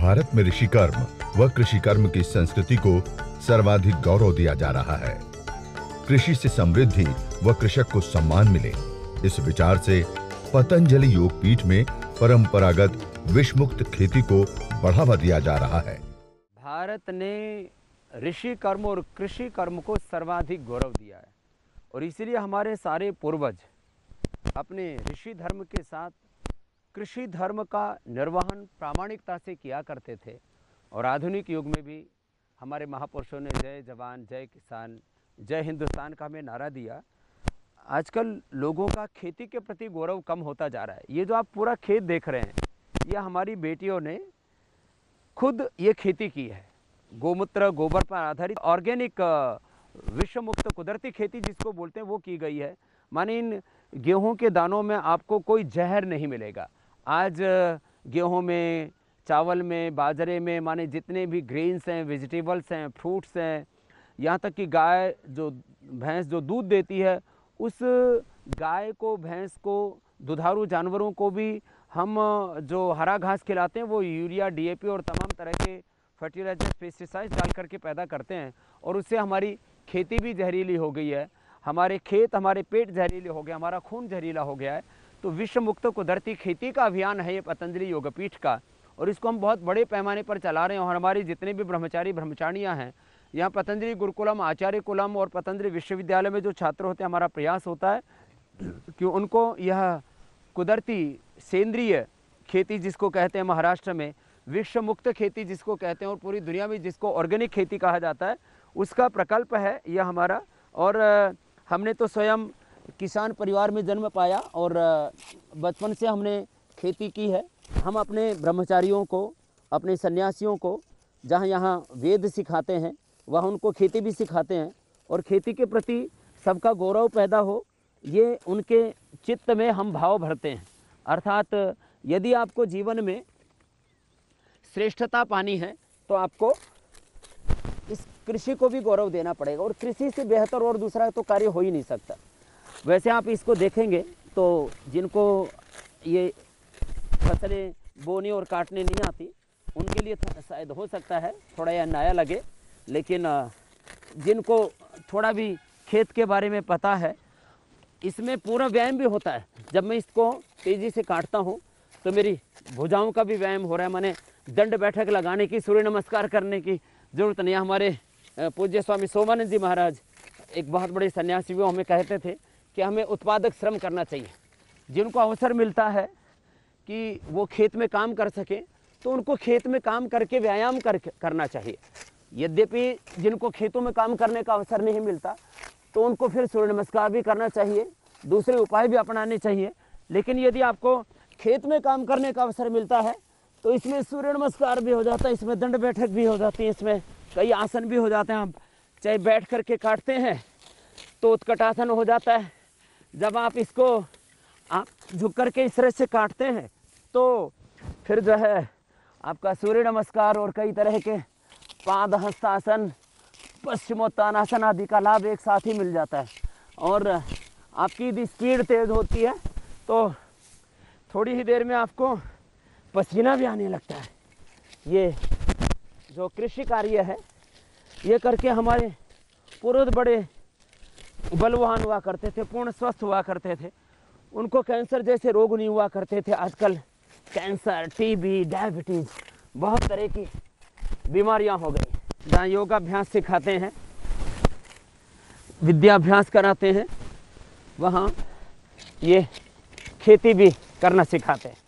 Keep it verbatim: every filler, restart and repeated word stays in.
भारत में ऋषि कर्म व कृषि कर्म की संस्कृति को सर्वाधिक गौरव दिया जा रहा है। कृषि से समृद्धि व कृषक को सम्मान मिले, इस विचार से पतंजलि योग पीठ में परंपरागत विषमुक्त खेती को बढ़ावा दिया जा रहा है। भारत ने ऋषि कर्म और कृषि कर्म को सर्वाधिक गौरव दिया है और इसीलिए हमारे सारे पूर्वज अपने ऋषि धर्म के साथ कृषि धर्म का निर्वहन प्रामाणिकता से किया करते थे। और आधुनिक युग में भी हमारे महापुरुषों ने जय जवान जय किसान जय हिंदुस्तान का हमें नारा दिया। आजकल लोगों का खेती के प्रति गौरव कम होता जा रहा है। ये जो आप पूरा खेत देख रहे हैं, यह हमारी बेटियों ने खुद ये खेती की है। गोमूत्र गोबर पर आधारित ऑर्गेनिक विश्व मुक्त कुदरती खेती जिसको बोलते हैं वो की गई है। माने इन गेहूं के दानों में आपको कोई जहर नहीं मिलेगा। आज गेहूं में, चावल में, बाजरे में, माने जितने भी ग्रेन्स हैं, वेजिटेबल्स हैं, फ्रूट्स हैं, यहाँ तक कि गाय जो भैंस जो दूध देती है, उस गाय को, भैंस को, दुधारू जानवरों को भी हम जो हरा घास खिलाते हैं वो यूरिया, डी ए पी और तमाम तरह के फर्टिलाइजर, पेस्टिसाइड्स डाल करके पैदा करते हैं और उससे हमारी खेती भी जहरीली हो गई है। हमारे खेत, हमारे पेट जहरीले हो गया, हमारा खून जहरीला हो गया है। तो विश्व मुक्त कुदरती खेती का अभियान है ये पतंजलि योगपीठ का और इसको हम बहुत बड़े पैमाने पर चला रहे हैं। और हमारी जितने भी ब्रह्मचारी ब्रह्मचारियाँ हैं, यहाँ पतंजलि गुरुकुलम, आचार्य कुलम और पतंजलि विश्वविद्यालय में जो छात्र होते हैं, हमारा प्रयास होता है कि उनको यह कुदरती सेंद्रीय खेती जिसको कहते हैं महाराष्ट्र में, विश्व मुक्त खेती जिसको कहते हैं और पूरी दुनिया में जिसको ऑर्गेनिक खेती कहा जाता है, उसका प्रकल्प है यह हमारा। और हमने तो स्वयं किसान परिवार में जन्म पाया और बचपन से हमने खेती की है। हम अपने ब्रह्मचारियों को, अपने सन्यासियों को जहाँ यहाँ वेद सिखाते हैं वहाँ उनको खेती भी सिखाते हैं और खेती के प्रति सबका गौरव पैदा हो, ये उनके चित्त में हम भाव भरते हैं। अर्थात यदि आपको जीवन में श्रेष्ठता पानी है तो आपको इस कृषि को भी गौरव देना पड़ेगा और कृषि से बेहतर और दूसरा तो कार्य हो ही नहीं सकता। वैसे आप इसको देखेंगे तो जिनको ये फसलें बोने और काटने नहीं आती उनके लिए शायद हो सकता है थोड़ा यह नया लगे, लेकिन जिनको थोड़ा भी खेत के बारे में पता है, इसमें पूरा व्यायाम भी होता है। जब मैं इसको तेज़ी से काटता हूँ तो मेरी भुजाओं का भी व्यायाम हो रहा है। मैंने दंड बैठक लगाने की, सूर्य नमस्कार करने की ज़रूरत नहीं। हमारे पूज्य स्वामी सोमानंद जी महाराज एक बहुत बड़े सन्यासी, वो हमें कहते थे कि हमें उत्पादक श्रम करना चाहिए। जिनको अवसर मिलता है कि वो खेत में काम कर सकें तो उनको खेत में काम करके व्यायाम कर करना चाहिए। यद्यपि जिनको खेतों में काम करने का अवसर नहीं मिलता तो उनको फिर सूर्य नमस्कार भी करना चाहिए, दूसरे उपाय भी अपनाने चाहिए। लेकिन यदि आपको खेत में काम करने का अवसर मिलता है तो इसमें सूर्य नमस्कार भी हो जाता है, इसमें दंड बैठक भी हो जाती है, इसमें कई आसन भी हो जाते हैं। आप चाहे बैठ करके काटते हैं तो उत्कटासन हो जाता है। जब आप इसको आप झुक करके इस तरह से काटते हैं तो फिर जो है आपका सूर्य नमस्कार और कई तरह के पाद हस्तासन, पश्चिमोत्तानासन आदि का लाभ एक साथ ही मिल जाता है। और आपकी यदि स्पीड तेज़ होती है तो थोड़ी ही देर में आपको पसीना भी आने लगता है। ये जो कृषि कार्य है ये करके हमारे पूर्वज बड़े बलवान हुआ करते थे, पूर्ण स्वस्थ हुआ करते थे। उनको कैंसर जैसे रोग नहीं हुआ करते थे। आजकल कैंसर, टीबी, डायबिटीज़, बहुत तरह की बीमारियां हो गई। जहाँ योगाभ्यास सिखाते हैं, विद्याभ्यास कराते हैं, वहाँ ये खेती भी करना सिखाते हैं।